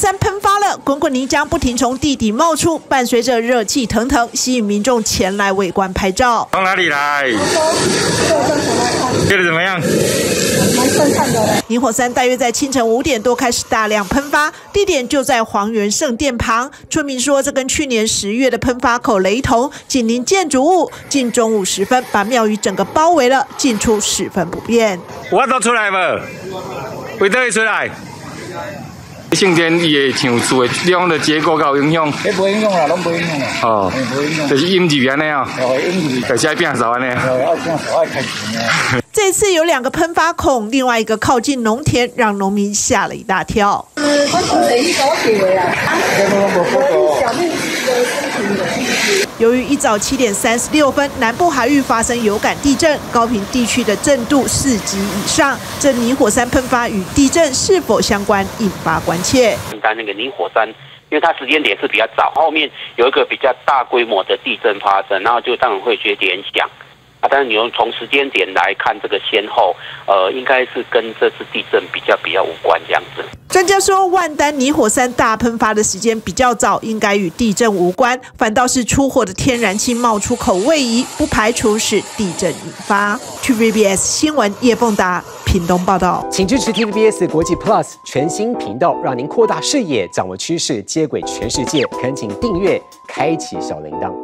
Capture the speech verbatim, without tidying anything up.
山喷发了，滚滚泥浆不停从地底冒出，伴随着热气腾腾，吸引民众前来围观拍照。 从哪里来？觉得怎么样？ 蛮震撼的。 泥火山大约在清晨五点多开始大量喷发，地点就在黄源圣殿旁。村民说，这跟去年十月的喷发口雷同，紧邻建筑物。近中午时分，把庙宇整个包围了，进出十分不便。 我都出来无？为倒会出来？圣殿伊的像厝的两的结构有影响？ 迄无影响啦，拢无影响啦。 哦， 无影响。 就是阴住安尼啊。 哦，阴住。 就是爱变少安尼。 哦，爱变少爱开钱啊。 这次有两个喷发孔，另外一个靠近农田，让农民吓了一大跳。 呃，我是等于搞起来啦。小妹的身体的。 由于一早七点三十六分，南部海域发生有感地震，高屏地区的震度四级以上。这泥火山喷发与地震是否相关，引发关切。 但那个泥火山，因为它时间点是比较早，后面有一个比较大规模的地震发生，然后就当然会去联想。啊，但是你用从时间点来看这个先后，呃，应该是跟这次地震比较比较无关这样子。 专家说，万丹泥火山大喷发的时间比较早，应该与地震无关，反倒是出火的天然气冒出口位移，不排除是地震引发。T V B S 新闻叶凤达屏东报道， 请支持 T V B S 国际 Plus 全新频道，让您扩大视野，掌握趋势，接轨全世界。恳请订阅，开启小铃铛。